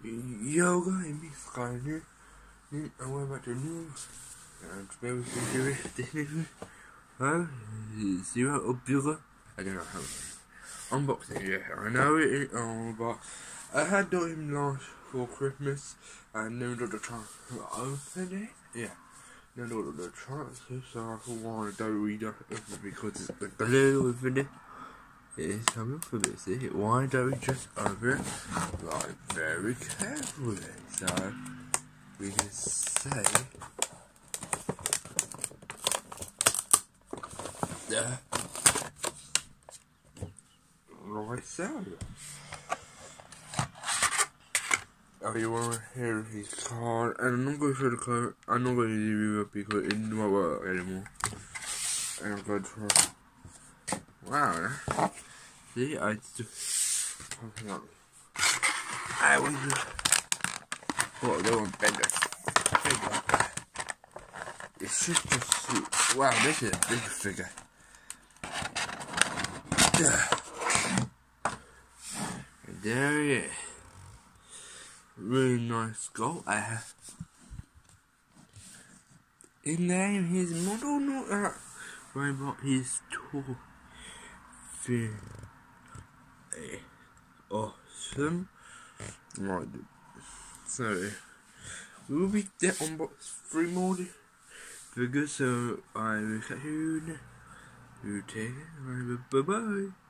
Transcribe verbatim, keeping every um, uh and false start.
Yo guys, it's Sky here, and we're back to news, and today we're going to do this new, well, Zero Orrelios, I don't know how to unboxing, yeah, I know it is, oh, but I had got him last for Christmas, and never got the chance to open it, yeah, never got the chance to, so I thought, why don't we do it, because it's the glue within it. It's coming for this, is it? Why don't we just open it like very carefully? So we can say yeah, like so. Oh, you want to hear his card? And I'm not going to show the card. I'm not going to review it because it won't work anymore. And I'm going to try. Wow. See, I just open up. I want to. Oh, they want bigger. Bigger. It's just a suit. Wow, this is a big figure. And there he is. Really nice skull. I have. His name, his model, not that robot, his toy. Awesome. Right, so we will be there unbox three more figures, so I will catch you next. You take it. Bye bye.